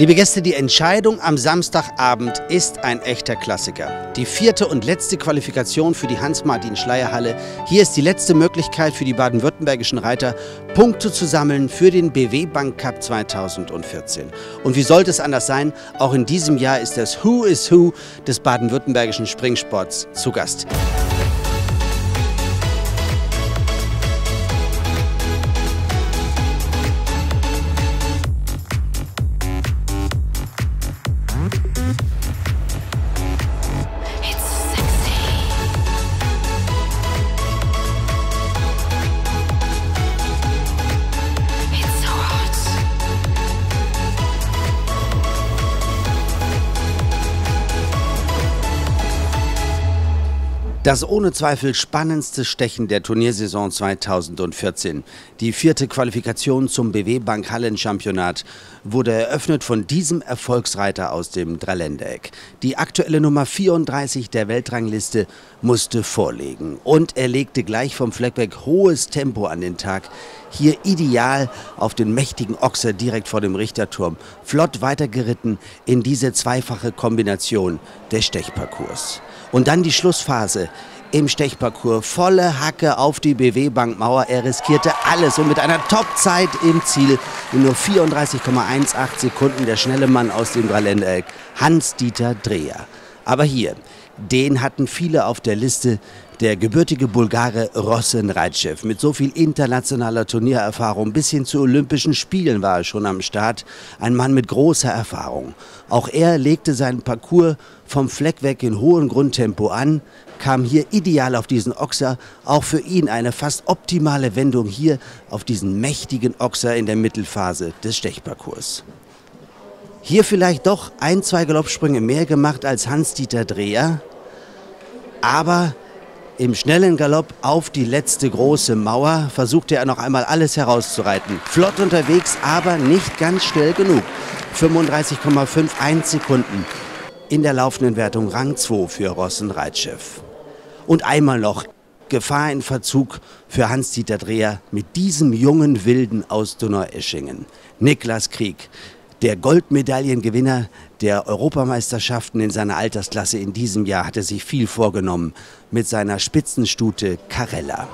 Liebe Gäste, die Entscheidung am Samstagabend ist ein echter Klassiker. Die 4. und letzte Qualifikation für die Hans-Martin-Schleyer-Halle. Hier ist die letzte Möglichkeit für die baden-württembergischen Reiter, Punkte zu sammeln für den BW Bank Cup 2014. Und wie sollte es anders sein? Auch in diesem Jahr ist das Who is Who des baden-württembergischen Springsports zu Gast. Das ohne Zweifel spannendste Stechen der Turniersaison 2014. Die 4. Qualifikation zum BW Bank Hallenchampionat wurde eröffnet von diesem Erfolgsreiter aus dem Dreiländereck. Die aktuelle Nummer 34 der Weltrangliste musste vorlegen. Und er legte gleich vom Fleck weg hohes Tempo an den Tag. Hier ideal auf den mächtigen Ochser direkt vor dem Richterturm. Flott weitergeritten in diese zweifache Kombination des Stechparcours. Und dann die Schlussphase im Stechparcours. Volle Hacke auf die BW-Bank-Mauer. Er riskierte alles und mit einer Topzeit im Ziel in nur 34,18 Sekunden der schnelle Mann aus dem Dreiländereck, Hans-Dieter Dreher. Aber hier, den hatten viele auf der Liste, der gebürtige Bulgare Rossen Raitschew. Mit so viel internationaler Turniererfahrung bis hin zu Olympischen Spielen war er schon am Start. Ein Mann mit großer Erfahrung. Auch er legte seinen Parcours vom Fleck weg in hohem Grundtempo an, kam hier ideal auf diesen Ochser. Auch für ihn eine fast optimale Wendung hier auf diesen mächtigen Ochser in der Mittelphase des Stechparcours. Hier vielleicht doch 1-2 Galoppsprünge mehr gemacht als Hans-Dieter Dreher, aber im schnellen Galopp auf die letzte große Mauer versuchte er noch einmal alles herauszureiten. Flott unterwegs, aber nicht ganz schnell genug. 35,51 Sekunden in der laufenden Wertung Rang 2 für Rossen Raitschew. Und einmal noch Gefahr in Verzug für Hans-Dieter Dreher mit diesem jungen Wilden aus Donaueschingen. Niklas Krieg, der Goldmedaillengewinner der Europameisterschaften in seiner Altersklasse in diesem Jahr, hatte sich viel vorgenommen mit seiner Spitzenstute Carella.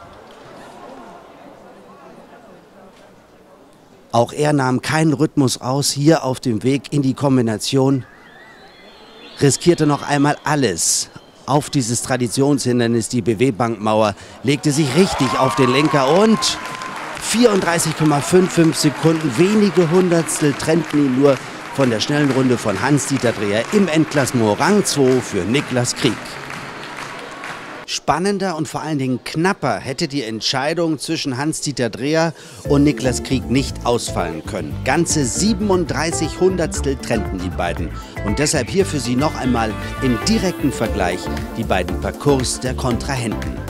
Auch er nahm keinen Rhythmus raus, hier auf dem Weg in die Kombination, riskierte noch einmal alles auf dieses Traditionshindernis, die BW-Bank-Mauer, legte sich richtig auf den Lenker und 34,55 Sekunden, wenige Hundertstel trennten ihn nur von der schnellen Runde von Hans-Dieter Dreher im Endklassement. Rang 2 für Niklas Krieg. Spannender und vor allen Dingen knapper hätte die Entscheidung zwischen Hans-Dieter Dreher und Niklas Krieg nicht ausfallen können. Ganze 37 Hundertstel trennten die beiden. Und deshalb hier für Sie noch einmal im direkten Vergleich die beiden Parcours der Kontrahenten.